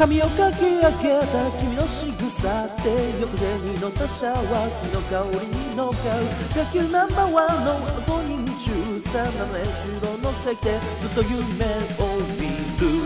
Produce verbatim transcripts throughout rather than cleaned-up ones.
髪をかき上げた君の仕草って横背に乗ったシャワー機の香りに乗っかう野球ナンバーワンのごにん中さんなの練習を乗せてずっと夢を見る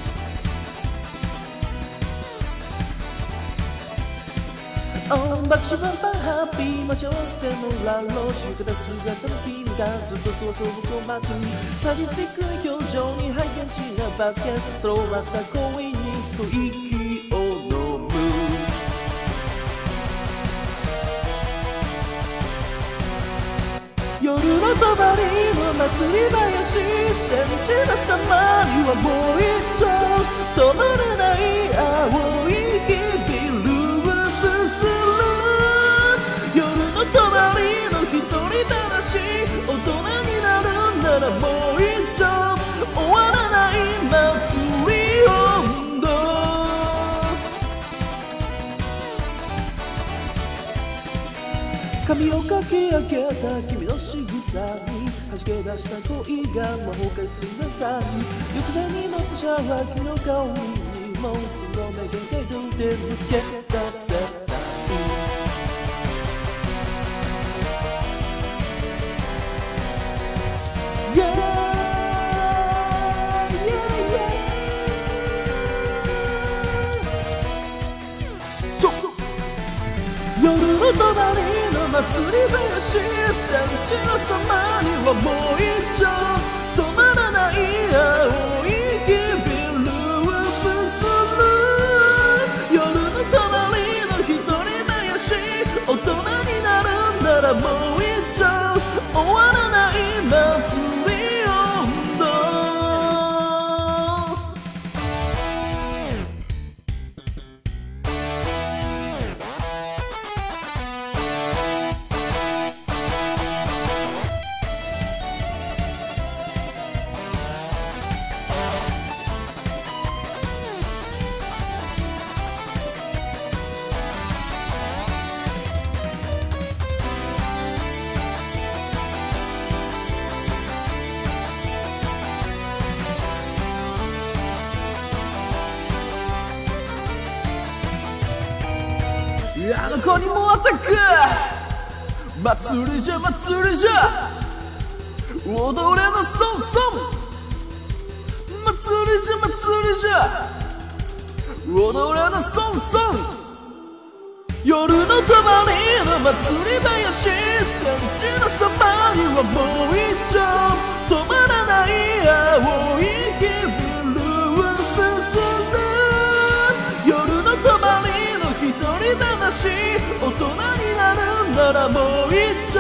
爆笑バンバンハッピー待ち合わせのラローシュー姿の君がずっとそわそわと待つサディスティックな表情にハイセンシーなバスケそれ終わった恋に少息を飲む夜の帳の祭り林センチな様にはもう一丁止まらない青い日々隣の一人話大人になるならもう一丁終わらない祭り温度髪をかき上げた君の仕草に弾け出した恋がもう崩壊するさに横線に乗ったシャワー君の顔にもうその目限界度で抜け出せた夜の隣の祭り林センチの様にはもう一丁止まらない青い日々ループする夜の隣の一人林大人になるならもう一丁終わらない祭り温度あの子にもアタック祭りじゃ祭りじゃ踊れのソンソン祭りじゃ祭りじゃ踊れのソンソン夜のたまりの祭り林センチのそばにはもう一丁止まらない青い日々ループする夜のたまり一人話大人になるならもう一丁